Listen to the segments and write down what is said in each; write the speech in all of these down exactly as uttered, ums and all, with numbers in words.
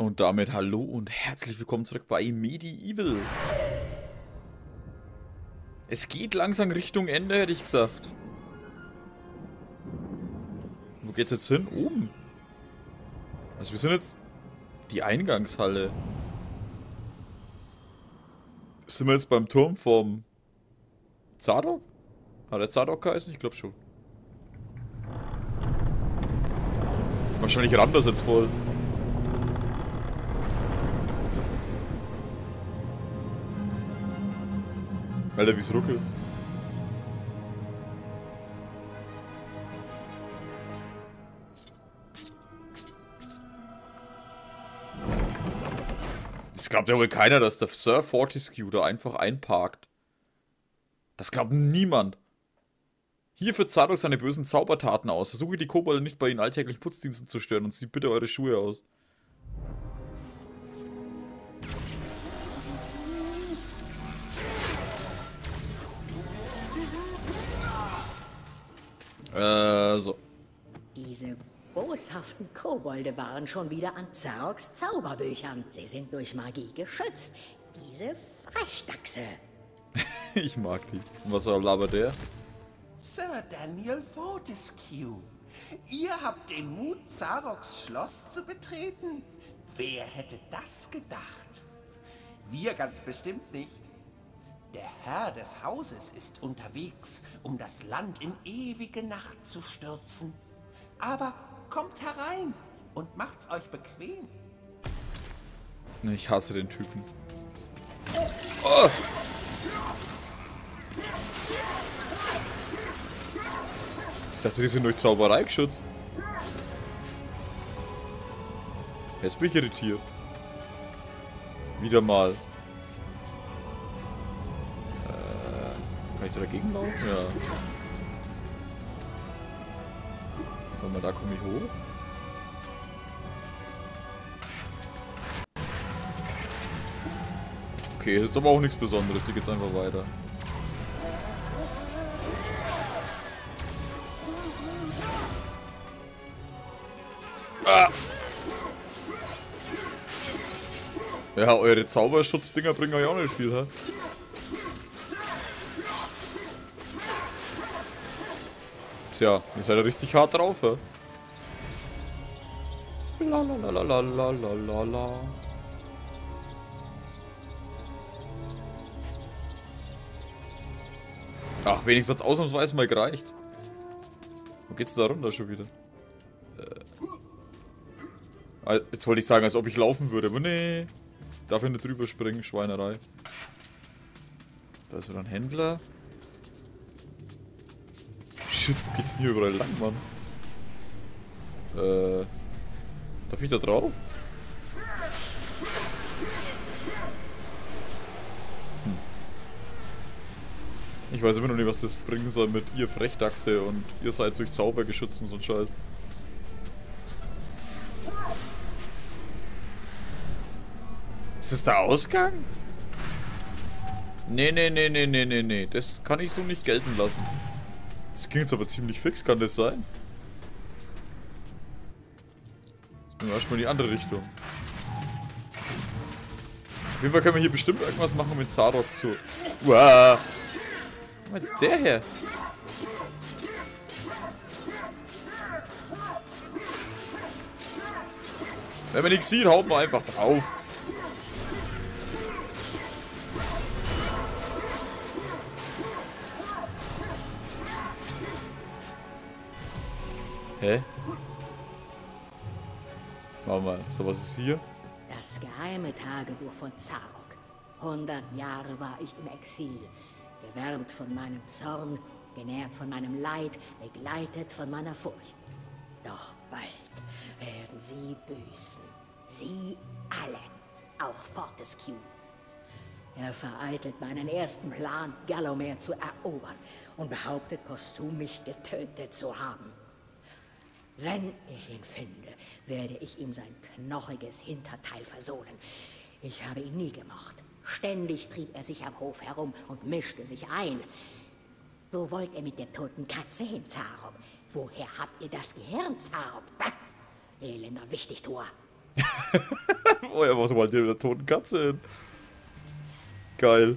Und damit hallo und herzlich willkommen zurück bei Medieval. Es geht langsam Richtung Ende, hätte ich gesagt. Wo geht's jetzt hin? Oben. Also wir sind jetzt die Eingangshalle. Sind wir jetzt beim Turm vom Zadok? Hat der Zadok geheißen? Ich glaube schon. Wahrscheinlich rammt das jetzt voll. Alter, wie es ruckelt. Das glaubt ja wohl keiner, dass der Sir Fortescue da einfach einparkt. Das glaubt niemand. Hier führt Zadok seine bösen Zaubertaten aus. Versuche die Kobolde nicht bei ihren alltäglichen Putzdiensten zu stören und zieht bitte eure Schuhe aus. Äh, so. Diese boshaften Kobolde waren schon wieder an Zaroks Zauberbüchern. Sie sind durch Magie geschützt. Diese Frechdachse. Ich mag die. Und was labert der? Sir Daniel Fortescue, ihr habt den Mut, Zaroks Schloss zu betreten? Wer hätte das gedacht? Wir ganz bestimmt nicht. Der Herr des Hauses ist unterwegs, um das Land in ewige Nacht zu stürzen. Aber kommt herein und macht's euch bequem. Ich hasse den Typen. Oh! Ich dachte, die sind durch Zauberei geschützt. Jetzt bin ich irritiert. Wieder mal. Äh, kann ich da dagegen laufen? Ja. Warte mal, da komme ich hoch. Okay, das ist aber auch nichts Besonderes. Hier geht's einfach weiter. Ah! Ja, eure Zauberschutzdinger bringen euch auch nicht viel, hä? Tja, ihr seid ja richtig hart drauf, hä? Lalalalalalala. Ach, wenigstens hat's ausnahmsweise mal gereicht. Wo geht's da runter schon wieder? Äh. Jetzt wollte ich sagen, als ob ich laufen würde, aber nee. Darf ich nicht drüber springen, Schweinerei. Da ist wieder ein Händler. Shit, wo geht's denn hier überall lang, Mann? Äh. Darf ich da drauf? Hm. Ich weiß immer noch nicht, was das bringen soll mit ihr Frechdachse und ihr seid durch Zauber geschützt und so ein Scheiß. Ist das der Ausgang? Nee, nee, nee, nee, nee, nee, nee. Das kann ich so nicht gelten lassen. Das ging jetzt aber ziemlich fix, kann das sein? Jetzt gehen wir erstmal in die andere Richtung. Auf jeden Fall können wir hier bestimmt irgendwas machen mit Zadok zu... Uah! Wo ist der her? Wenn man nichts sieht, haut man einfach drauf. Hä? Warte mal, so was ist hier? Das geheime Tagebuch von Zarok. Hundert Jahre war ich im Exil. Gewärmt von meinem Zorn, genährt von meinem Leid, begleitet von meiner Furcht. Doch bald werden sie büßen. Sie alle. Auch Fortescue. Er vereitelt meinen ersten Plan, Gallowmere zu erobern und behauptet posthum, mich getötet zu haben. Wenn ich ihn finde, werde ich ihm sein knochiges Hinterteil versohlen. Ich habe ihn nie gemocht. Ständig trieb er sich am Hof herum und mischte sich ein. Wo wollt ihr mit der toten Katze hin, Zarok? Woher habt ihr das Gehirn, Zarok? Elender Wichtigtuer. Oh ja, was wollt ihr mit der toten Katze hin? Geil.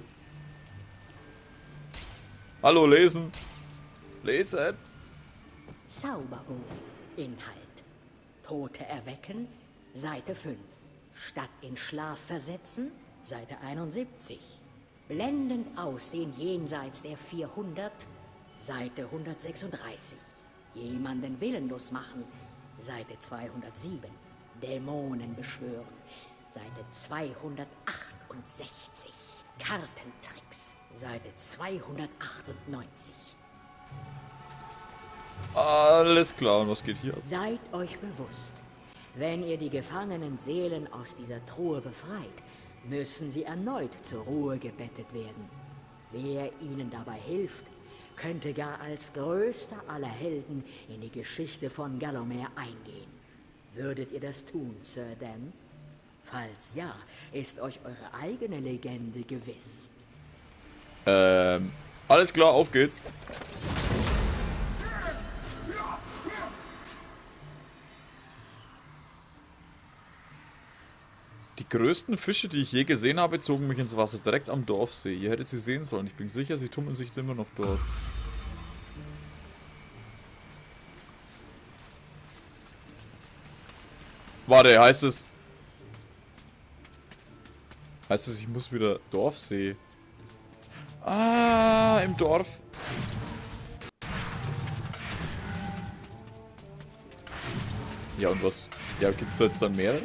Hallo, lesen. Lesen. Zauberbuch. Inhalt. Tote erwecken. Seite fünf. Stadt in Schlaf versetzen. Seite einundsiebzig. Blendend aussehen jenseits der vierhundert. Seite hundertsechsunddreißig. Jemanden willenlos machen. Seite zweihundertsieben. Dämonen beschwören. Seite zweihundertachtundsechzig. Kartentricks. Seite zweihundertachtundneunzig. Alles klar, und was geht hier ab? Seid euch bewusst, wenn ihr die gefangenen Seelen aus dieser Truhe befreit, müssen sie erneut zur Ruhe gebettet werden. Wer ihnen dabei hilft, könnte gar als größter aller Helden in die Geschichte von Gallowmere eingehen. Würdet ihr das tun, Sir Dan? Falls ja, ist euch eure eigene Legende gewiss. Ähm, alles klar, auf geht's. Die größten Fische, die ich je gesehen habe, zogen mich ins Wasser, direkt am Dorfsee. Ihr hättet sie sehen sollen. Ich bin sicher, sie tummeln sich immer noch dort. Warte, heißt es... Heißt es, ich muss wieder Dorfsee? Ah, im Dorf. Ja, und was? Ja, gibt's da jetzt dann mehrere?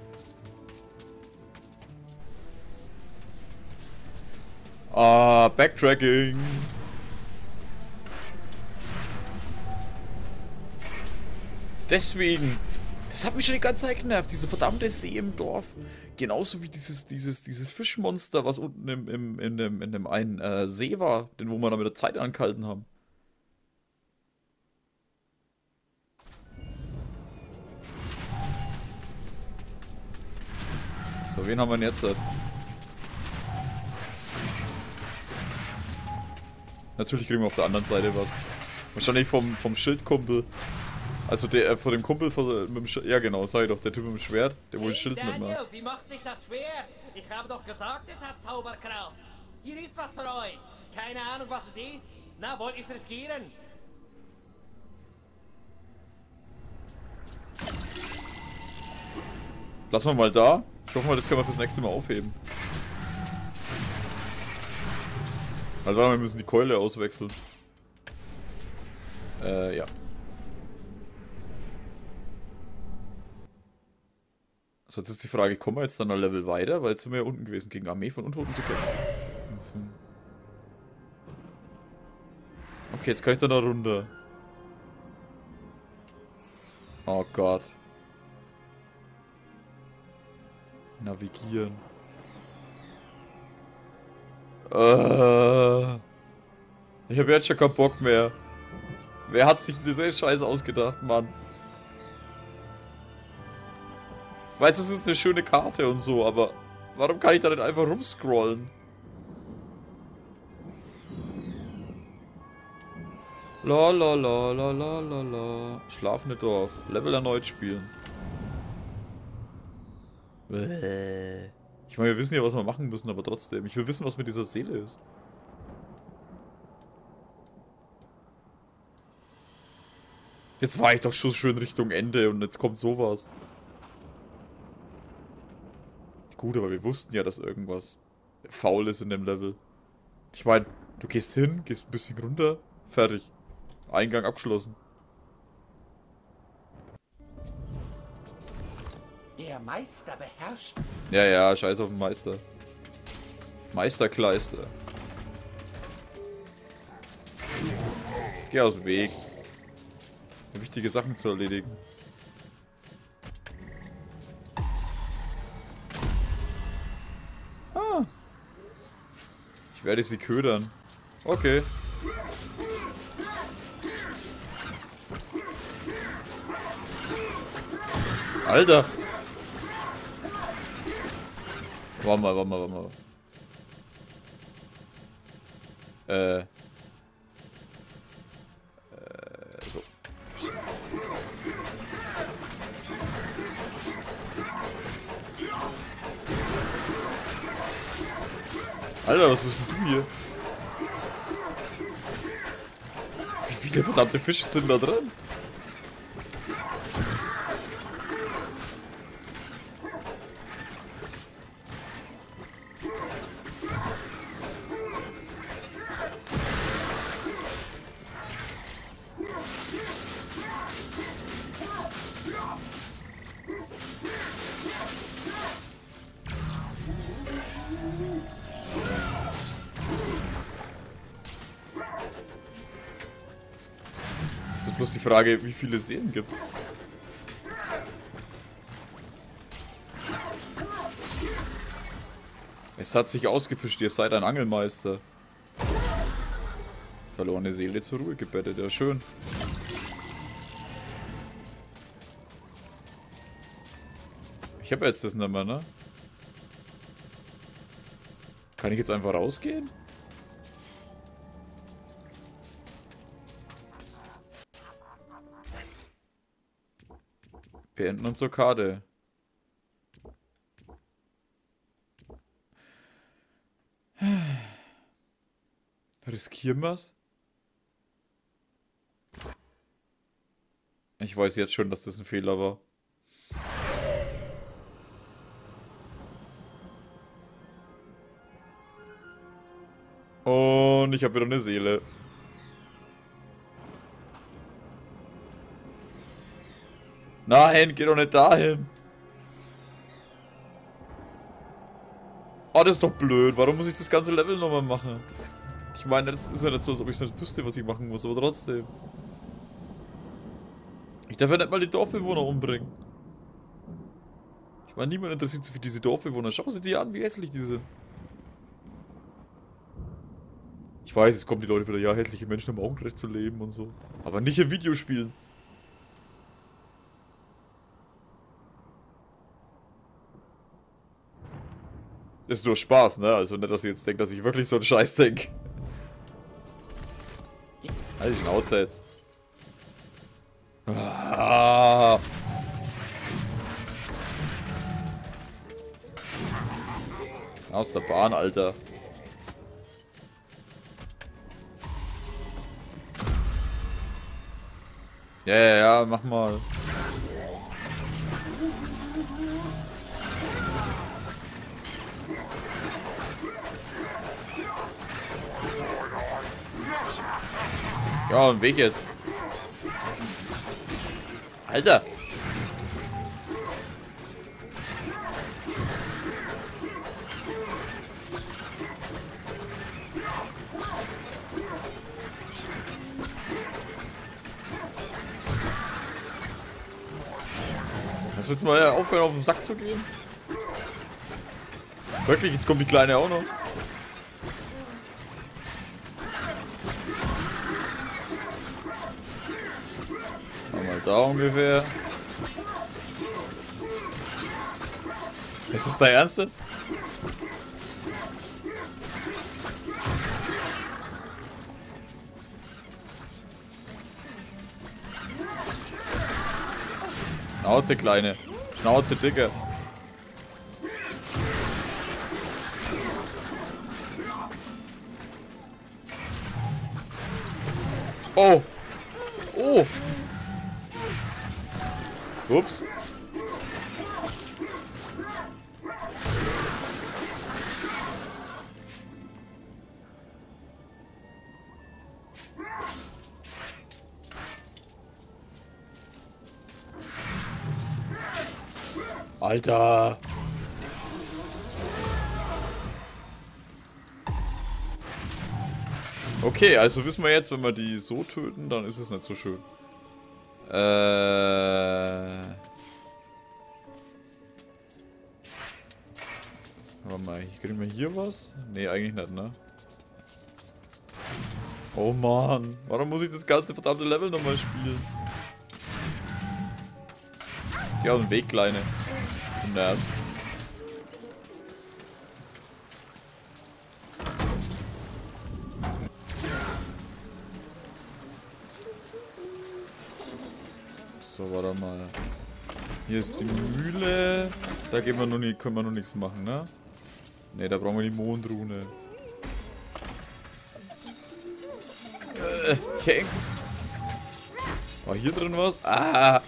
Ah, Backtracking. Deswegen. Das hat mich schon die ganze Zeit genervt, diese verdammte See im Dorf. Genauso wie dieses, dieses, dieses Fischmonster, was unten im, im, in, dem, in dem einen äh, See war, den wo wir da mit der Zeit angehalten haben. So, wen haben wir denn jetzt? Natürlich kriegen wir auf der anderen Seite was. Wahrscheinlich vom, vom Schildkumpel. Also der äh, vor dem Kumpel vor, mit dem Sch ja genau, sag ich doch, der Typ mit dem Schwert, der wohl ein Hey Schild Daniel, mitmacht. wie macht sich das Schwert? Ich habe doch gesagt, es hat Zauberkraft. Hier ist was für euch. Keine Ahnung, was es ist. Na, wollt ihr es riskieren? Lassen wir mal da. Ich hoffe mal, das können wir fürs nächste Mal aufheben. Also wir müssen die Keule auswechseln. Äh, ja. So, jetzt ist die Frage, kommen wir jetzt dann ein Level weiter? Weil jetzt sind wir ja unten gewesen, gegen Armee von Untoten zu kämpfen. Okay, jetzt kann ich da noch runter. Oh Gott. Navigieren. Äh, ich habe jetzt schon keinen Bock mehr. Wer hat sich diese Scheiße ausgedacht, Mann? Weißt du, es ist eine schöne Karte und so, aber warum kann ich da nicht einfach rumscrollen? La la la la la la la. Schlafende Dorf. Level erneut spielen. Ich meine, wir wissen ja, was wir machen müssen, aber trotzdem. Ich will wissen, was mit dieser Seele ist. Jetzt war ich doch schon schön Richtung Ende und jetzt kommt sowas. Gut, aber wir wussten ja, dass irgendwas faul ist in dem Level. Ich meine, du gehst hin, gehst ein bisschen runter, fertig. Eingang abgeschlossen. Der Meister beherrscht. Ja, ja, scheiß auf den Meister. Meisterkleister. Geh aus dem Weg. Wichtige Sachen zu erledigen. Ah. Ich werde sie ködern. Okay. Alter! Warte mal, warte mal, warte mal. Äh. Äh, so. Alter, was bist denn du hier? Wie viele verdammte Fische sind da drin? Bloß die Frage, wie viele Seen gibt. Es hat sich ausgefischt, ihr seid ein Angelmeister. Verlorene Seele zur Ruhe gebettet, ja schön. Ich habe jetzt das nicht mehr, ne? Kann ich jetzt einfach rausgehen? Beenden unsere Karte. Riskieren wir's? Ich weiß jetzt schon, dass das ein Fehler war. Und ich habe wieder eine Seele. Nein, geh doch nicht dahin. Oh, das ist doch blöd. Warum muss ich das ganze Level nochmal machen? Ich meine, das ist ja nicht so, als ob ich nicht wüsste, was ich machen muss, aber trotzdem. Ich darf ja nicht mal die Dorfbewohner umbringen. Ich meine, niemand interessiert sich für diese Dorfbewohner. Schau sie dir an, wie hässlich die sind. Ich weiß, es kommen die Leute wieder, ja, hässliche Menschen haben auch ein Recht zu leben und so. Aber nicht in Videospielen. Ist nur Spaß, ne? Also nicht, dass ihr jetzt denkt, dass ich wirklich so einen Scheiß denke. Halt die Schnauze jetzt. Ah. Aus der Bahn, Alter. Ja, ja, ja, mach mal. Ja, und Weg jetzt. Alter. Was willst du mal aufhören, auf den Sack zu gehen? Wirklich, jetzt kommt die Kleine auch noch. Da ungefähr. Ist das dein Ernst jetzt? Schnauze, Kleine. Schnauze, Dicke. Oh. Oh. Ups. Alter. Okay, also wissen wir jetzt, wenn wir die so töten, dann ist es nicht so schön. Äh. Warte mal, kriegen wir hier was? Ne, eigentlich nicht, ne? Oh Mann, warum muss ich das ganze verdammte Level nochmal spielen? Geh aus dem Weg, Kleine. Du nervst. So, warte mal. Hier ist die Mühle. Da gehen wir noch nie, können wir noch nichts machen, ne? Ne, da brauchen wir die Mondrune. Äh, ich häng. War hier drin was? Ah!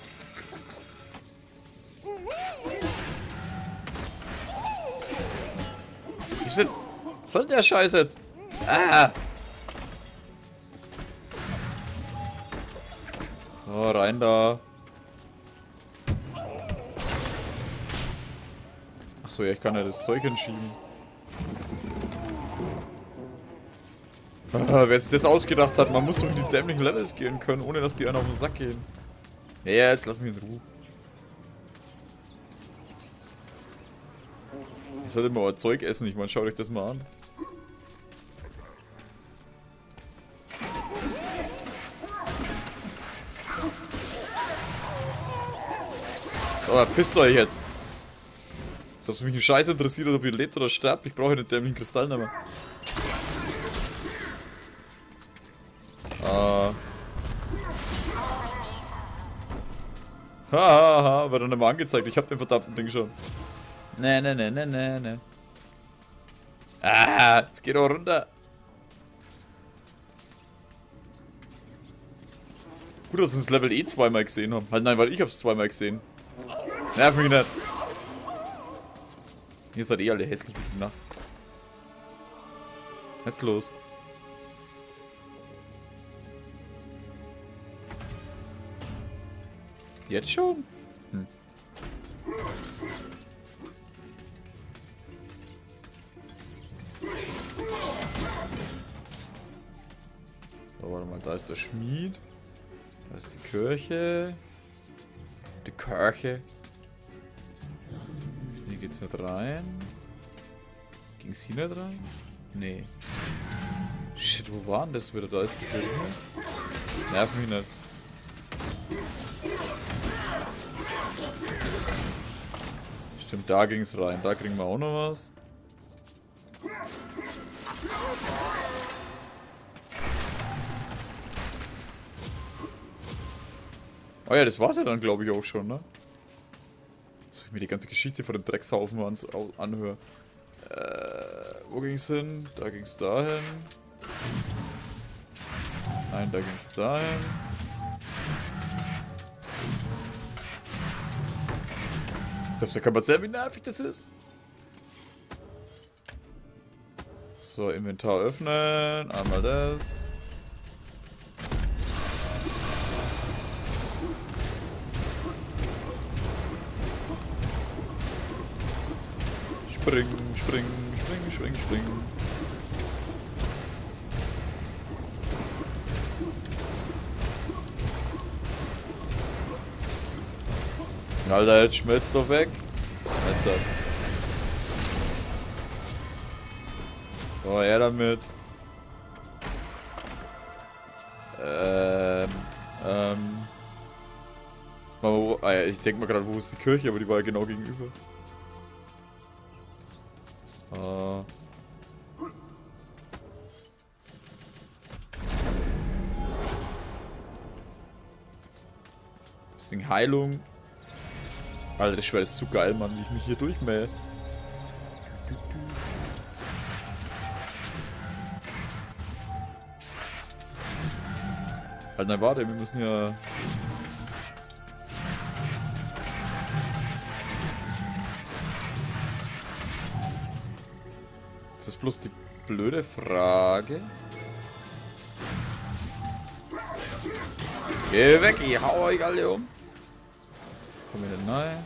Ich sitz. Was soll der Scheiß jetzt? Ah! Oh, rein da. Achso, ja, ich kann ja das Zeug entschieben. Ah, wer sich das ausgedacht hat, man muss doch in die dämlichen Levels gehen können, ohne dass die einen auf den Sack gehen. Ja, jetzt lass mich in Ruhe. Ich sollte mal euer Zeug essen, ich meine, schaut euch das mal an. Aber pisst euch jetzt. Ob es mich einen Scheiß interessiert, ob ihr lebt oder sterbt, ich brauche den dämlichen Kristall nicht mehr. Ah. Hahaha, wird dann nicht mal angezeigt. Ich hab den verdammten Ding schon. Ne, ne, ne, ne, ne, ne. Ah, jetzt geht er runter. Gut, dass wir das Level eh zweimal gesehen haben. Halt nein, weil ich hab's zweimal gesehen. Nerv mich nicht. Ihr seid eh alle hässlich wie die Nacht. Jetzt los. Jetzt schon? Hm. So, warte mal, da ist der Schmied. Da ist die Kirche. Die Kirche. Hier geht's nicht rein. Ging's hier nicht rein? Nee. Shit, wo war denn das wieder? Da ist diese Ringe. Nerv mich nicht. Stimmt, da ging's rein. Da kriegen wir auch noch was. Oh ja, das war's ja dann, glaube ich, auch schon, ne? Soll ich mir die ganze Geschichte von dem Dreckshaufen ans anhören? Äh, wo ging's hin? Da ging's dahin. Nein, da ging's dahin. Da kann man sehen, wie nervig das ist. So, Inventar öffnen. Einmal das. Springen, springen, springen, springen, springen. Alter, jetzt schmelzt doch weg. Jetzt hat. So, er damit. Ähm. Ähm. Wo, ah ja, ich denke mal gerade, wo ist die Kirche, aber die war ja genau gegenüber. Ah. Bisschen Heilung. Alter, das Schwert ist so geil, Mann, wie ich mich hier durchmähe. Halt, nein, warte, wir müssen ja... Das ist bloß die blöde Frage. Geh weg, ich hau euch alle um. Kommen wir denn rein?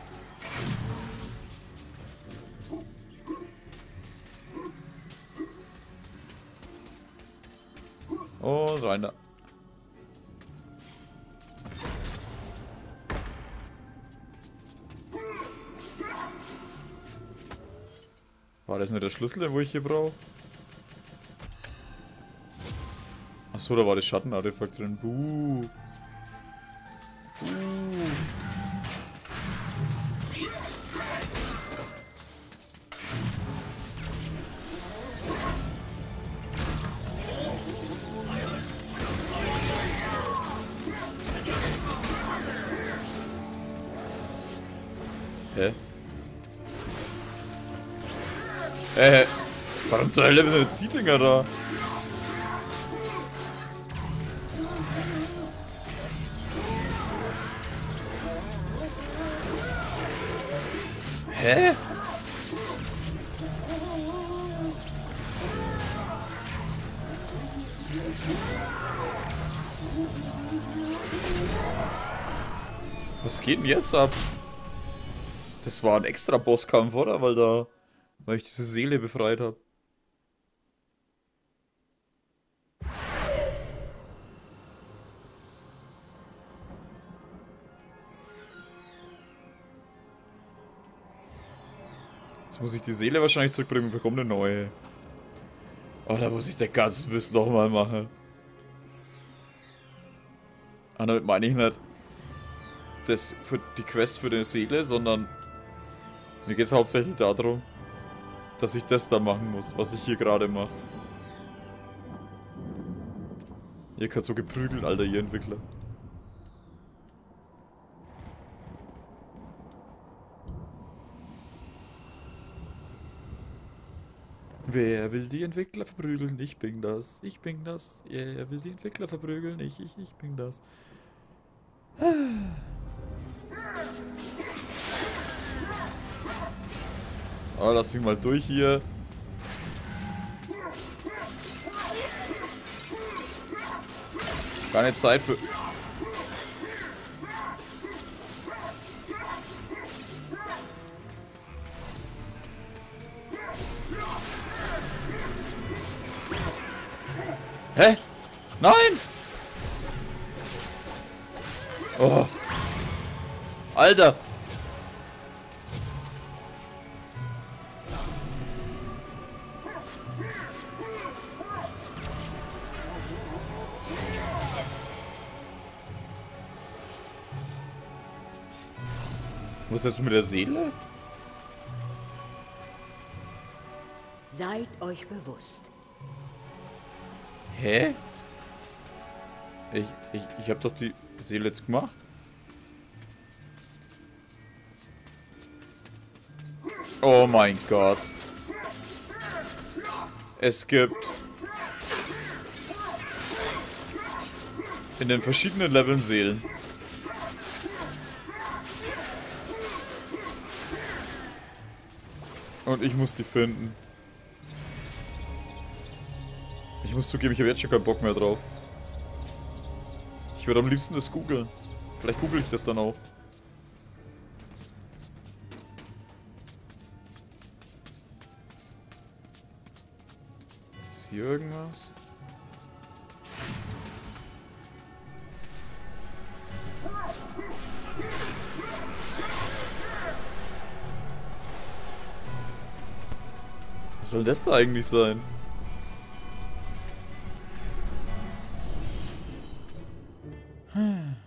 Und rein da. War das nicht der Schlüssel, den wo ich hier brauche? Achso, da war das Schattenartefakt drin. Buh. Buh. Hä? Äh, warum zur Hölle sind jetzt die Dinger da? Hä? Was geht denn jetzt ab? Das war ein extra Bosskampf, oder? Weil da... Weil ich diese Seele befreit habe. Jetzt muss ich die Seele wahrscheinlich zurückbringen und bekomme eine neue. Oh, da muss ich den ganzen Mist nochmal machen. Ah, damit meine ich nicht das für die Quest für die Seele, sondern mir geht es hauptsächlich darum, dass ich das da machen muss, was ich hier gerade mache. Ihr könnt so geprügelt, Alter, ihr Entwickler. Wer will die Entwickler verprügeln? Ich bin das. Ich bin das. Wer will die Entwickler verprügeln? Ich, ich, ich bin das. Oh, lass mich mal durch hier. Keine Zeit für... Hä? Nein! Oh. Alter! Was ist jetzt mit der Seele? Seid euch bewusst. Hä? Ich, ich, ich hab doch die Seele jetzt gemacht. Oh mein Gott. Es gibt in den verschiedenen Leveln Seelen. Und ich muss die finden. Ich muss zugeben, ich habe jetzt schon keinen Bock mehr drauf. Ich würde am liebsten das googeln. Vielleicht google ich das dann auch. Ist hier irgendwas? Was soll das da eigentlich sein? Hm.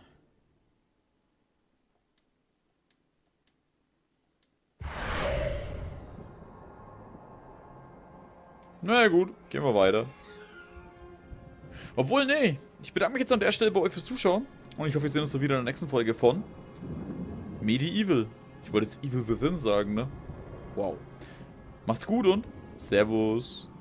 Na ja, gut, gehen wir weiter. Obwohl, nee. Ich bedanke mich jetzt an der Stelle bei euch fürs Zuschauen. Und ich hoffe, wir sehen uns so wieder in der nächsten Folge von Medieval. Ich wollte jetzt Evil Within sagen, ne? Wow. Macht's gut und Servus.